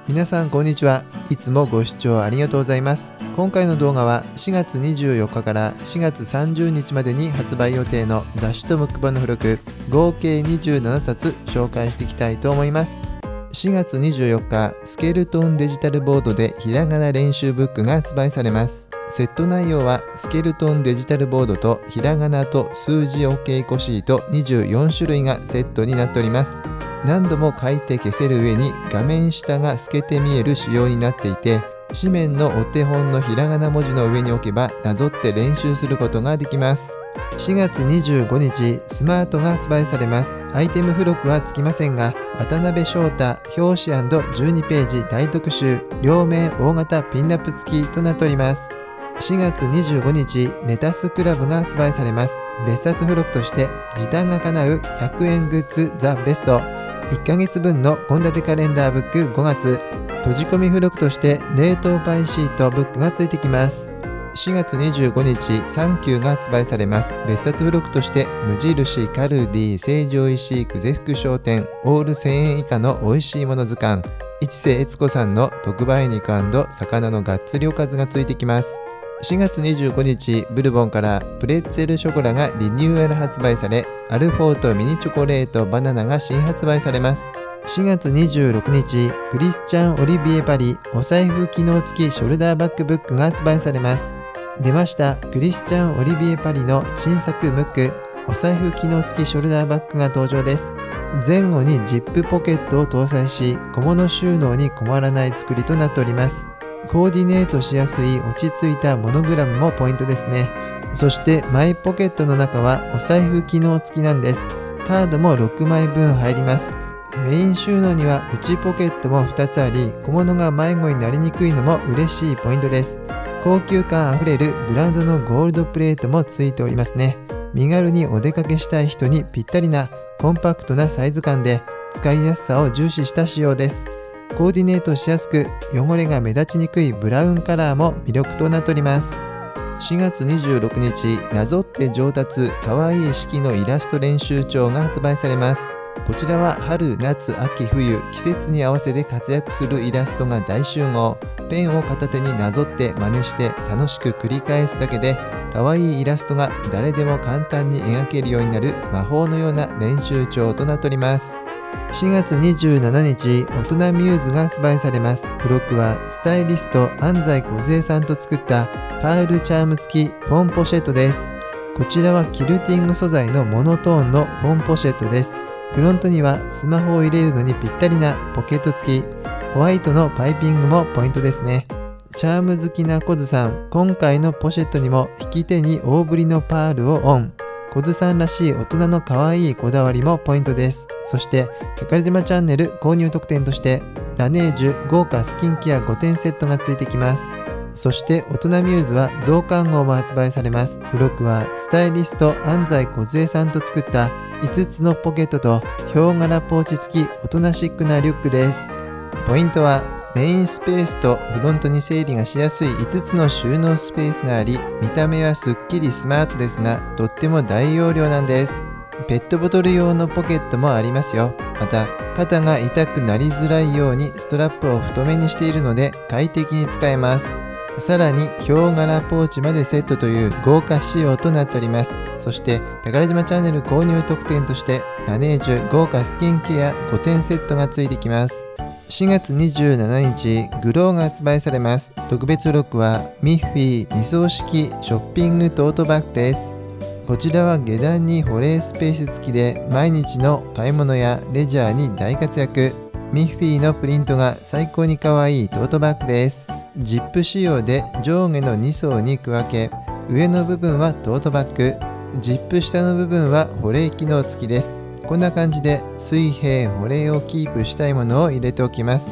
皆さんこんにちは。いつもご視聴ありがとうございます。今回の動画は4月24日から4月30日までに発売予定の雑誌と木版の付録合計27冊紹介していきたいと思います。4月24日、スケルトンデジタルボードでひらがな練習ブックが発売されます。セット内容はスケルトンデジタルボードとひらがなと数字お稽古シート24種類がセットになっております。何度も書いて消せる上に画面下が透けて見える仕様になっていて、紙面のお手本のひらがな文字の上に置けばなぞって練習することができます。4月25日、スマートが発売されます。アイテム付録はつきませんが、渡辺翔太表紙&12ページ大特集両面大型ピンナップ付きとなっております。4月25日、レタスクラブが発売されます。別冊付録として時短が叶う100円グッズザ・ベスト1ヶ月分の献立カレンダーブック5月閉じ込み付録として冷凍パイシートブックがついてきます。4月25日、サンキューが発売されます。別冊付録として無印、カルディ、成城石井、久世福商店オール1000円以下の美味しいもの図鑑、市瀬悦子さんの特売肉&魚のがっつりおかずがついてきます。4月25日、ブルボンからプレッツェルショコラがリニューアル発売され、アルフォートミニチョコレートバナナが新発売されます。4月26日、クリスチャン・オリビエ・パリお財布機能付きショルダーバッグブックが発売されます。出ました。クリスチャン・オリビエ・パリの新作ムックお財布機能付きショルダーバッグが登場です。前後にジップポケットを搭載し、小物収納に困らない作りとなっております。コーディネートしやすい落ち着いたモノグラムもポイントですね。そしてマイポケットの中はお財布機能付きなんです。カードも6枚分入ります。メイン収納には内ポケットも2つあり、小物が迷子になりにくいのも嬉しいポイントです。高級感あふれるブランドのゴールドプレートも付いておりますね。身軽にお出かけしたい人にぴったりなコンパクトなサイズ感で使いやすさを重視した仕様です。コーディネートしやすく汚れが目立ちにくいブラウンカラーも魅力となっております。4月26日、なぞって上達かわいい式のイラスト練習帳が発売されます。こちらは春、夏、秋、冬、季節に合わせて活躍するイラストが大集合。ペンを片手になぞって真似して楽しく繰り返すだけで、かわいいイラストが誰でも簡単に描けるようになる魔法のような練習帳となっております。4月27日、大人ミューズが発売されます。付録はスタイリスト安西梢さんと作ったパールチャーム付きフォンポシェットです。こちらはキルティング素材のモノトーンのフォンポシェットです。フロントにはスマホを入れるのにぴったりなポケット付き、ホワイトのパイピングもポイントですね。チャーム好きなコズさん、今回のポシェットにも引き手に大ぶりのパールをオン。コズさんらしい大人の可愛いこだわりもポイントです。そして宝島チャンネル購入特典としてラネージュ豪華スキンケア5点セットがついてきます。そして大人ミューズは増刊号も発売されます。付録はスタイリスト安西梢さんと作った5つのポケットとヒョウ柄ポーチ付き大人シックなリュックです。ポイントはメインスペースとフロントに整理がしやすい5つの収納スペースがあり、見た目はすっきりスマートですが、とっても大容量なんです。ペットボトル用のポケットもありますよ。また、肩が痛くなりづらいようにストラップを太めにしているので快適に使えます。さらに、ヒョウ柄ポーチまでセットという豪華仕様となっております。そして、宝島チャンネル購入特典として、ラネージュ豪華スキンケア5点セットがついてきます。4月27日、グローが発売されます。特別付録はミッフィー2層式ショッピングトートバッグです。こちらは下段に保冷スペース付きで毎日の買い物やレジャーに大活躍。ミッフィーのプリントが最高に可愛いトートバッグです。ジップ仕様で上下の2層に区分け、上の部分はトートバッグ、ジップ下の部分は保冷機能付きです。こんな感じで水平保冷をキープしたいものを入れておきます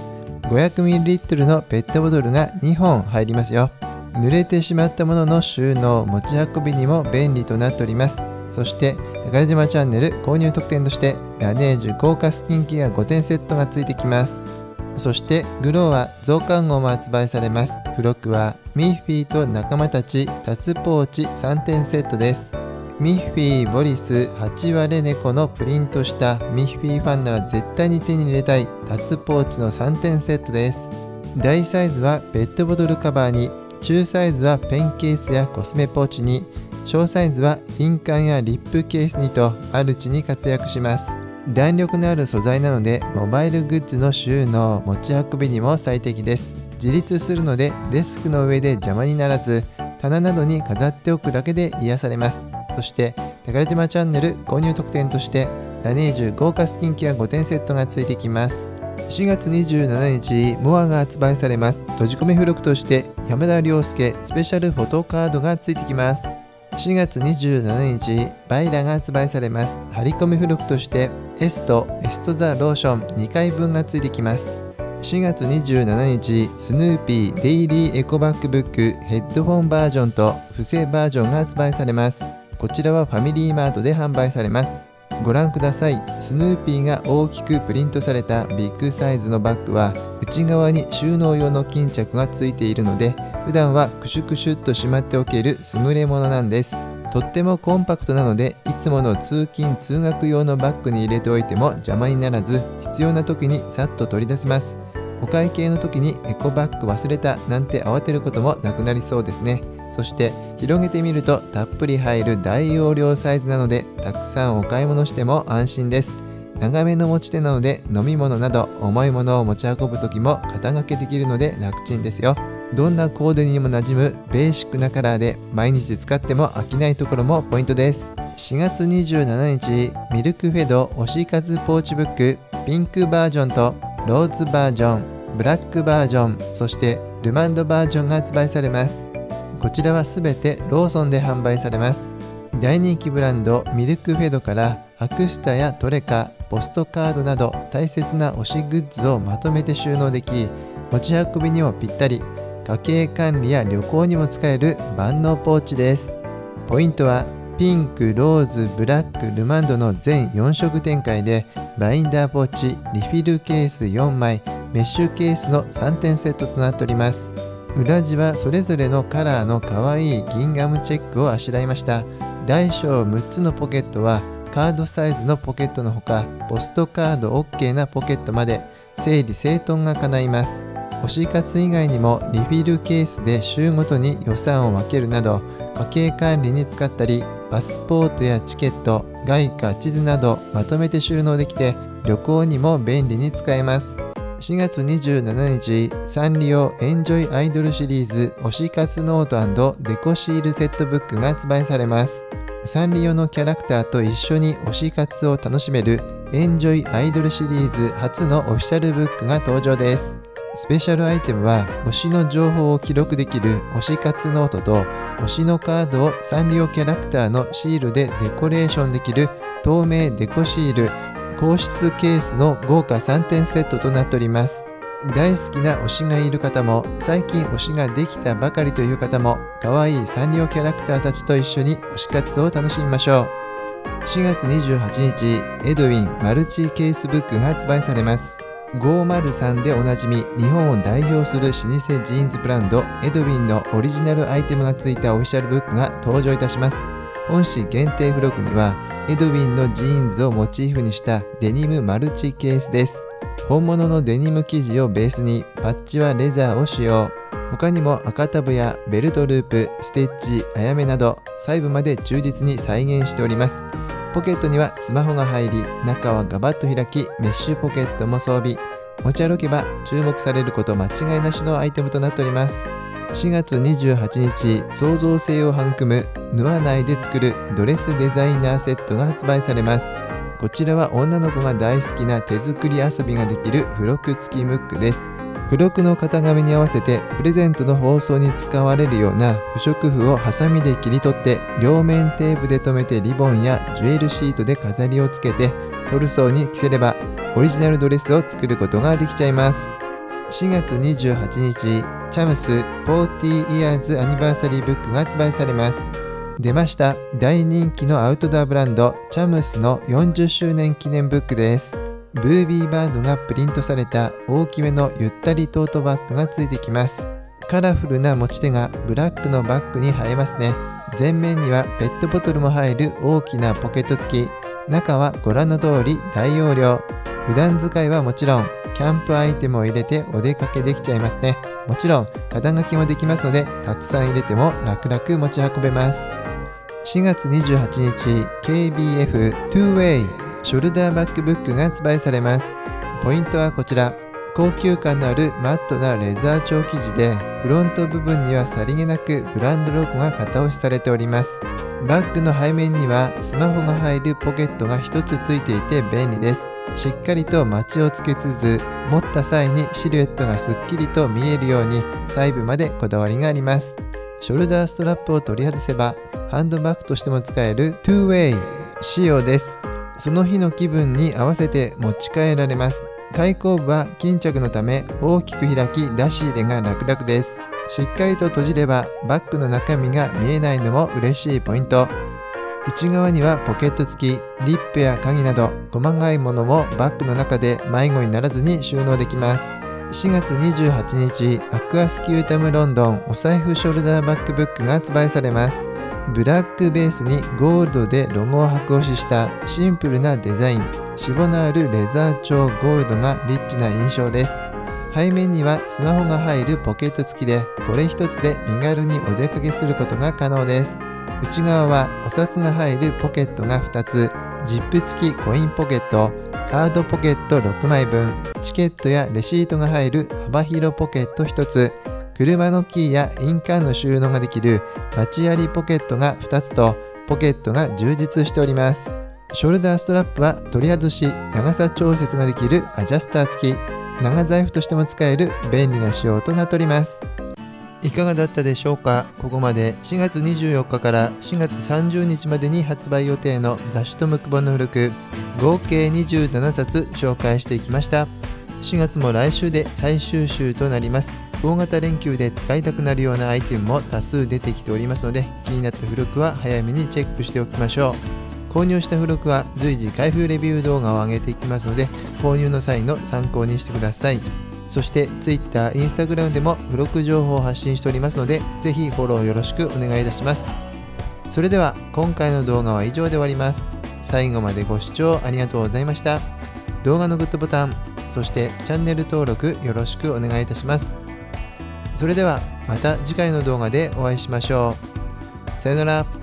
。500ml のペットボトルが2本入りますよ。濡れてしまったものの収納、持ち運びにも便利となっております。そして宝島チャンネル購入特典としてラネージュ豪華スキンケア5点セットがついてきます。そしてグローは増刊号も発売されます。付録はミッフィーと仲間たちタツポーチ3点セットです。 ミッフィー・ボリス8割猫のプリントしたミッフィーファンなら絶対に手に入れたい脱ポーチの3点セットです。大サイズはペットボトルカバーに、中サイズはペンケースやコスメポーチに、小サイズは印鑑やリップケースにとマルチに活躍します。弾力のある素材なのでモバイルグッズの収納、持ち運びにも最適です。自立するのでデスクの上で邪魔にならず、棚などに飾っておくだけで癒されます。そして宝島チャンネル購入特典としてラネージュ豪華スキンケア5点セットがついてきます。4月27日モアが発売されます。閉じ込め付録として山田涼介スペシャルフォトカードがついてきます。4月27日バイラが発売されます。張り込み付録としてエストザローション2回分がついてきます。4月27日スヌーピーデイリーエコバッグブックヘッドホンバージョンと付箋バージョンが発売されます。こちらはファミリーマートで販売されます。ご覧ください。スヌーピーが大きくプリントされたビッグサイズのバッグは内側に収納用の巾着がついているので、普段はクシュクシュっとしまっておける優れものなんです。とってもコンパクトなので、いつもの通勤通学用のバッグに入れておいても邪魔にならず、必要な時にさっと取り出せます。お会計の時にエコバッグ忘れたなんて慌てることもなくなりそうですね。そして広げてみるとたっぷり入る大容量サイズなので、たくさんお買い物しても安心です。長めの持ち手なので飲み物など重いものを持ち運ぶ時も肩掛けできるので楽ちんですよ。どんなコーデにも馴染むベーシックなカラーで毎日使っても飽きないところもポイントです。4月27日ミルクフェド推し活ポーチブックピンクバージョンとローズバージョン、ブラックバージョン、そしてルマンドバージョンが発売されます。こちらはすべてローソンで販売されます。大人気ブランドミルクフェドからアクスタやトレカ、ポストカードなど大切な推しグッズをまとめて収納でき、持ち運びにもぴったり、家計管理や旅行にも使える万能ポーチです。ポイントはピンク、ローズ、ブラック、ルマンドの全4色展開で、バインダーポーチ、リフィルケース4枚、メッシュケースの3点セットとなっております。裏地はそれぞれのカラーの可愛い銀ガムチェックをあしらいました。大小6つのポケットはカードサイズのポケットのほか、ポストカード OK なポケットまで整理整頓が叶います。推し活以外にもリフィルケースで週ごとに予算を分けるなど、家計管理に使ったり、パスポートやチケット、外貨、地図などまとめて収納できて旅行にも便利に使えます。4月27日サンリオエンジョイアイドルシリーズ推し活ノート&デコシールセットブックが発売されます。サンリオのキャラクターと一緒に推し活を楽しめるエンジョイアイドルシリーズ初のオフィシャルブックが登場です。スペシャルアイテムは推しの情報を記録できる推し活ノートと、推しのカードをサンリオキャラクターのシールでデコレーションできる透明デコシール、硬質ケースの豪華3点セットとなっております。大好きな推しがいる方も、最近推しができたばかりという方も、可愛いサンリオキャラクターたちと一緒に推し活を楽しみましょう。4月28日エドウィンマルチケースブックが発売されます。503でおなじみ、日本を代表する老舗ジーンズブランドエドウィンのオリジナルアイテムがついたオフィシャルブックが登場いたします。本誌限定付録にはエドウィンのジーンズをモチーフにしたデニムマルチケースです。本物のデニム生地をベースにパッチはレザーを使用。他にも赤タブやベルトループ、ステッチ、あやめなど細部まで忠実に再現しております。ポケットにはスマホが入り、中はガバッと開き、メッシュポケットも装備。持ち歩けば注目されること間違いなしのアイテムとなっております。4月28日創造性を育む縫わないで作るドレスデザイナーセットが発売されます。こちらは女の子が大好きな手作り遊びができる付録付きムックです。付録の型紙に合わせてプレゼントの包装に使われるような不織布をハサミで切り取って、両面テープで留めてリボンやジュエルシートで飾りをつけてトルソーに着せればオリジナルドレスを作ることができちゃいます。4月28日チャムス40 Years アニバーサリーブックが発売されます。出ました。大人気のアウトドアブランドチャムスの40周年記念ブックです。ブービーバードがプリントされた大きめのゆったりトートバッグがついてきます。カラフルな持ち手がブラックのバッグに映えますね。 前面にはペットボトルも入る大きなポケット付き。中はご覧の通り大容量。普段使いはもちろん、キャンプアイテムを入れてお出かけできちゃいますね。もちろん肩書きもできますので、たくさん入れても楽々持ち運べます。4月28日 KBF Two-Way ショルダーバックブックが発売されます。ポイントはこちら。高級感のあるマットなレザー調生地で、フロント部分にはさりげなくブランドロゴが型押しされております。バッグの背面にはスマホが入るポケットが1つついていて便利です。しっかりとマチをつけつつ、持った際にシルエットがすっきりと見えるように細部までこだわりがあります。ショルダーストラップを取り外せばハンドバッグとしても使える Two-Way 仕様です。その日の気分に合わせて持ち替えられます。開口部は巾着のため大きく開き出し入れが楽々です。しっかりと閉じればバッグの中身が見えないのも嬉しいポイント。内側にはポケット付き、リップや鍵など細かいものもバッグの中で迷子にならずに収納できます。4月28日アクアスキュータムロンドンお財布ショルダーバックブックが発売されます。ブラックベースにゴールドでロゴを白押ししたシンプルなデザイン。シボのあるレザー調ゴールドがリッチな印象です。背面にはスマホが入るポケット付きで、これ一つで身軽にお出かけすることが可能です。内側はお札が入るポケットが2つ、ジップ付きコインポケット、カードポケット6枚分、チケットやレシートが入る幅広ポケット1つ、車のキーや印鑑の収納ができる街ありポケットが2つと、ポケットが充実しております。ショルダーストラップは取り外し長さ調節ができるアジャスター付き、長財布としても使える便利な仕様となっております。いかがだったでしょうか。ここまで4月24日から4月30日までに発売予定の雑誌とムック本の付録合計27冊紹介していきました。4月も来週で最終週となります。大型連休で使いたくなるようなアイテムも多数出てきておりますので、気になった付録は早めにチェックしておきましょう。購入した付録は随時開封レビュー動画を上げていきますので、購入の際の参考にしてください。そして Twitter、Instagram でも付録情報を発信しておりますので、ぜひフォローよろしくお願いいたします。それでは今回の動画は以上で終わります。最後までご視聴ありがとうございました。動画のグッドボタン、そしてチャンネル登録よろしくお願いいたします。それではまた次回の動画でお会いしましょう。さよなら。